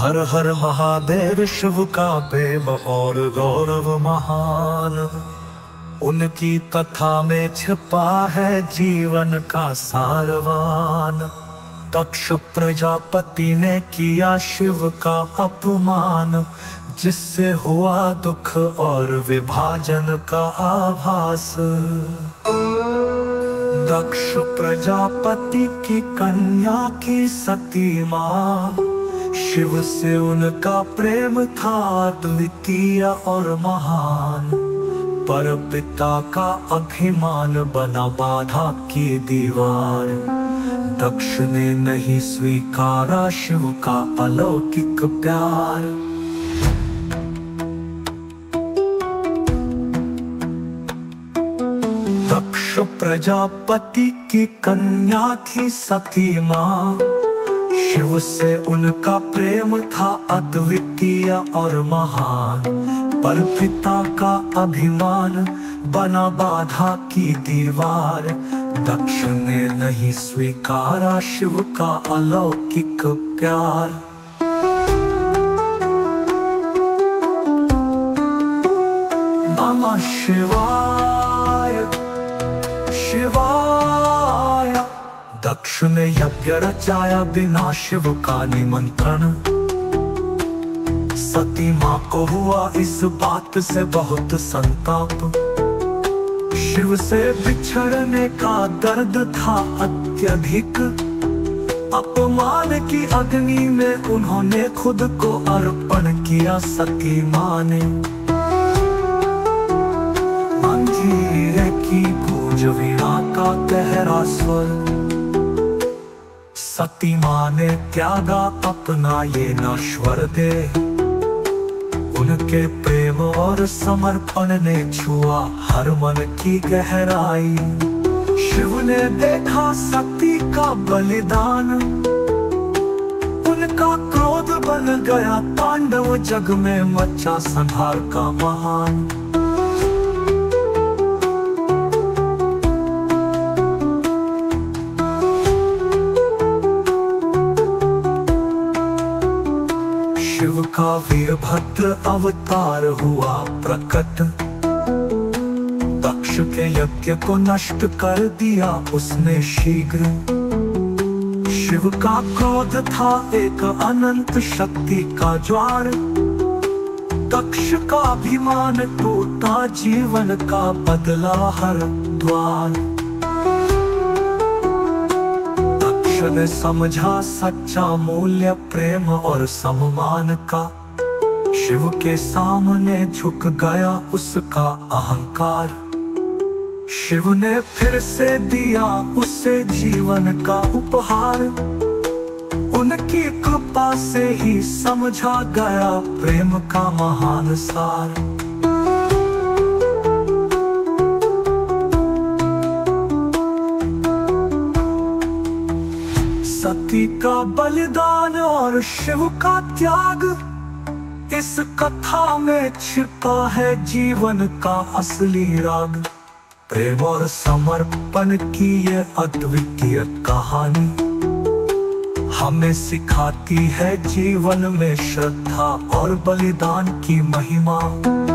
हर हर महादेव शिव का प्रेम और गौरव महान। उनकी कथा में छिपा है जीवन का सारवान। दक्ष प्रजापति ने किया शिव का अपमान, जिससे हुआ दुख और विभाजन का आभास। दक्ष प्रजापति की कन्या की सती माँ, शिव से उनका प्रेम था अद्वितीय और महान। पर पिता का अभिमान बना बाधा की दीवार। दक्ष ने नहीं स्वीकारा शिव का अलौकिक प्यार। दक्ष प्रजापति की कन्या थी सती माँ, शिव से उनका प्रेम था अद्वितीय और महान। पर पिता का अभिमान बना बाधा की दीवार। दक्ष ने नहीं स्वीकारा शिव का अलौकिक प्यार। नमः शिवाय शिवाय। दक्ष ने यज्ञ रचाया बिना शिव का निमंत्रण। सती माँ को हुआ इस बात से बहुत संताप। शिव से बिछड़ने का दर्द था अत्यधिक। अपमान की अग्नि में उन्होंने खुद को अर्पण किया। सती माँ ने अंधेरे की गूंज वीणा का गहरा स्वर। सती माँ ने त्यागा अपना ये नश्वर देह। उनके प्रेम और समर्पण ने छुआ हर मन की गहराई। शिव ने देखा सती का बलिदान। उनका क्रोध बन गया तांडव, जग में मचा संहार का महान। शिव का वीरभद्र अवतार हुआ प्रकट। दक्ष के यज्ञ को नष्ट कर दिया उसने शीघ्र। शिव का क्रोध था एक अनंत शक्ति का ज्वार। दक्ष का अभिमान टूटा, जीवन का बदला हर द्वार। ने समझा सच्चा मूल्य प्रेम और सम्मान का। शिव के सामने झुक गया उसका अहंकार। शिव ने फिर से दिया उसे जीवन का उपहार। उनकी कृपा से ही समझा गया प्रेम का महान सार। सती का बलिदान और शिव का त्याग, इस कथा में छिपा है जीवन का असली राग। प्रेम और समर्पण की ये अद्वितीय कहानी हमें सिखाती है जीवन में श्रद्धा और बलिदान की महिमा।